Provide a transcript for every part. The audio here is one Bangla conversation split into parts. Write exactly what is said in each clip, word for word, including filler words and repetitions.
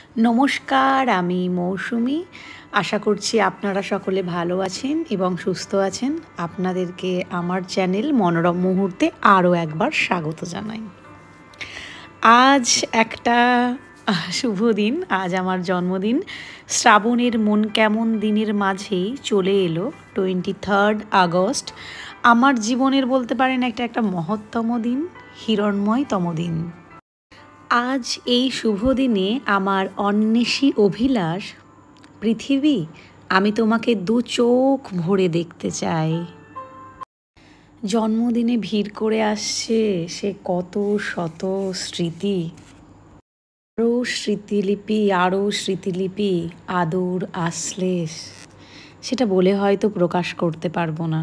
নমস্কার, আমি মৌসুমি। আশা করছি আপনারা সকলে ভালো আছেন এবং সুস্থ আছেন। আপনাদেরকে আমার চ্যানেল মনোরম মুহূর্তে আরও একবার স্বাগত জানাই। আজ একটা শুভ দিন, আজ আমার জন্মদিন। শ্রাবণের মন কেমন দিনের মাঝেই চলে এলো টোয়েন্টি থার্ড আগস্ট। আমার জীবনের বলতে পারেন একটা একটা মহত্তম দিন, হিরণ্ময়তম দিন। আজ এই শুভ দিনে আমার অন্বেষী অভিলাষ, পৃথিবী, আমি তোমাকে দু চোখ ভরে দেখতে চাই। জন্মদিনে ভিড় করে আসছে সে কত শত স্মৃতি, আরও স্মৃতিলিপি, আরও স্মৃতিলিপি, আদর আশ্লেষ, সেটা বলে হয়তো প্রকাশ করতে পারবো না।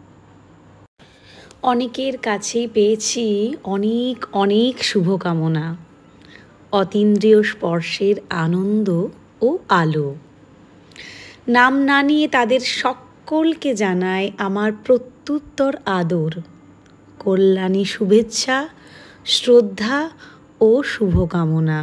অনেকের কাছেই পেয়েছি অনেক অনেক শুভকামনা, অতীন্দ্রিয় স্পর্শের আনন্দ ও আলো। নাম না নিয়ে তাদের সকলকে জানায় আমার প্রত্যুত্তর আদর, কল্যাণী শুভেচ্ছা, শ্রদ্ধা ও শুভকামনা।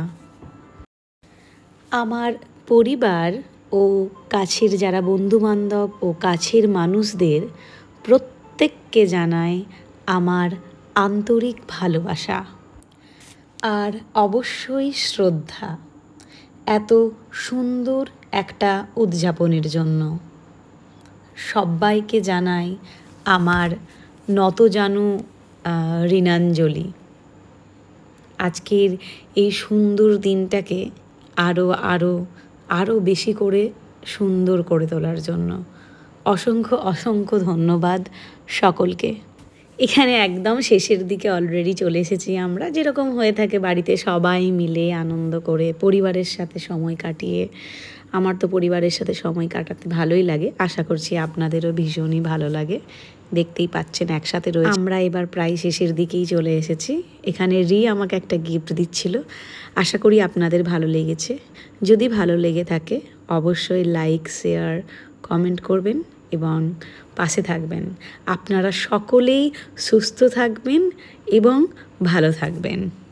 আমার পরিবার ও কাছের যারা বন্ধুবান্ধব ও কাছের মানুষদের প্রত্যেককে জানায় আমার আন্তরিক ভালোবাসা আর অবশ্যই শ্রদ্ধা এত সুন্দর একটা উদযাপনের জন্য। সবাইকে জানাই আমার নতজানু ঋণাঞ্জলি। আজকের এই সুন্দর দিনটাকে আরও আরও আরও বেশি করে সুন্দর করে তোলার জন্য অসংখ্য অসংখ্য ধন্যবাদ সকলকে। এখানে একদম শেষের দিকে অলরেডি চলে এসেছি আমরা, যেরকম হয়ে থাকে বাড়িতে সবাই মিলে আনন্দ করে পরিবারের সাথে সময় কাটিয়ে। আমার তো পরিবারের সাথে সময় কাটাতে ভালোই লাগে, আশা করছি আপনাদেরও ভীষণই ভালো লাগে। দেখতেই পাচ্ছেন একসাথে রয়েছে। আমরা এবার প্রায় শেষের দিকেই চলে এসেছি। এখানে রি আমাকে একটা গিফট দিচ্ছিল, আশা করি আপনাদের ভালো লেগেছে। যদি ভালো লেগে থাকে অবশ্যই লাইক, শেয়ার, কমেন্ট করবেন এবং পাশে থাকবেন। আপনারা সকলেই সুস্থ থাকবেন এবং ভালো থাকবেন।